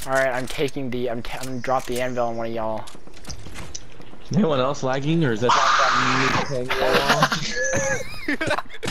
Alright, I'm taking the, I'm gonna drop the anvil on one of y'all. Is anyone else lagging, or is that me playing well?